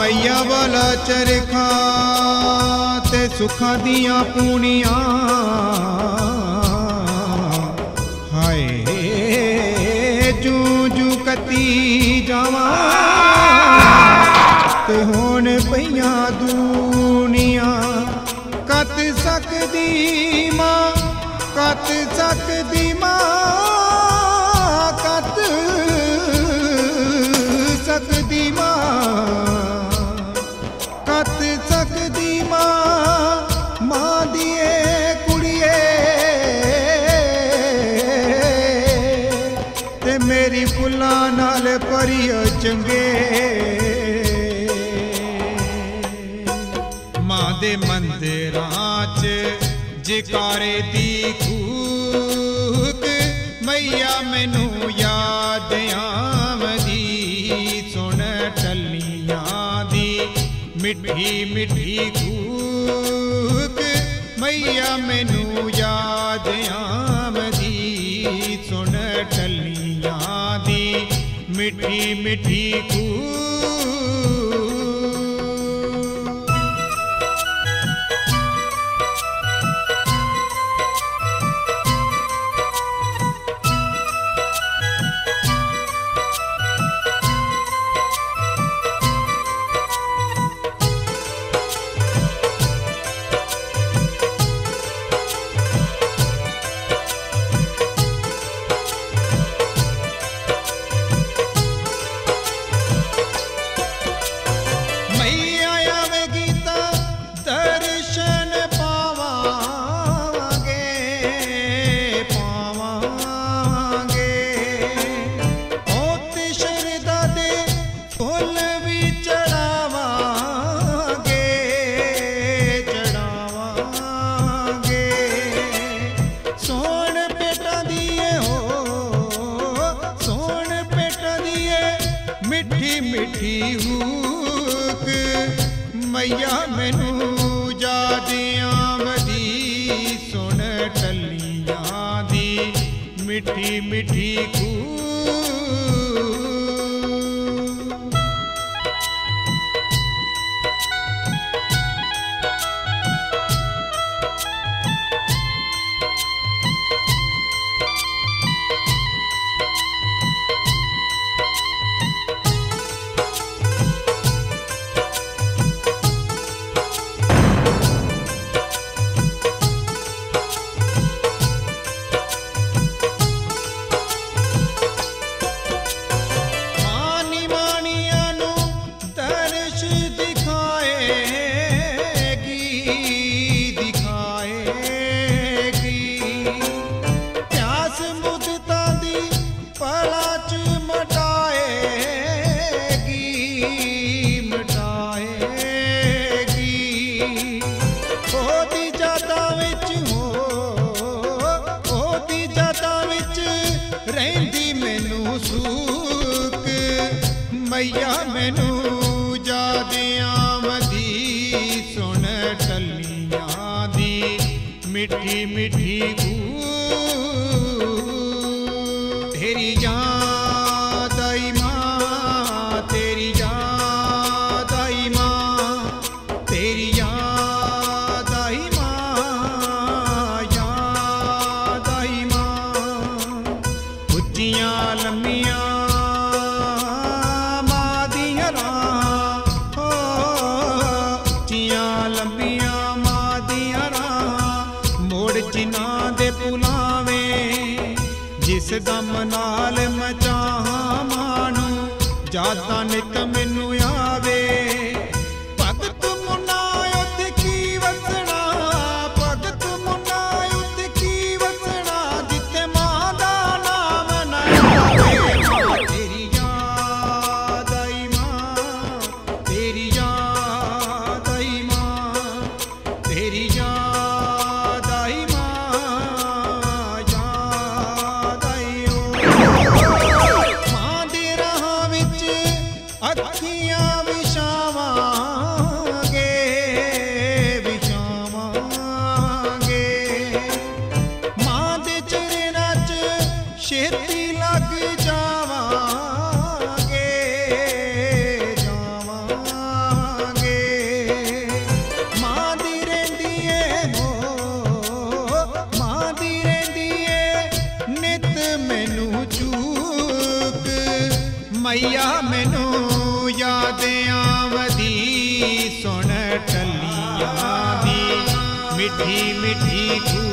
मैया वाला चरखा ते सुखा दिया पूनिया हाय जू जू कती जावा ते होन पईया दुनिया कत सकदी मां कत सकदी मां कत सकदी मां कत सकदी मां मां दिए कुड़िए ते मेरी फुल्लां नाल परियो चंगे मां दे मंदिरां च जकारे दी कूक मैया मैनू याद आमदी सुन टल्लियां दी मिठी मिठी कूक मैया मैनू याद आमदी सुन टल्लियां दी मिठी मिठी कूक मिठी हूक मैया मैनू याद आमदी सुन टल्लियां दी मिठी मिठी मैया मैनू याद आमदी सुन टल्लियां दी मिठी मिठी तेरी याद आई मां तेरी याद आई मां तेरी याद आई मां याद आई मां उच्चियां लम्मियां जिस दम नाल मचाहां मानू जादा नित मैनू आवे भगत मुन्ना उत्थे की वसना भगत मुन्ना उत्थे की वसना जिथे मां दा नाम ना आवे तेरी याद आई मां तेरी याद आई मां तेरी याद आई मां अखियां विछावांगे विछावांगे मां दे चरनां च छेती लग जावांगे जावांगे मीठी मीठी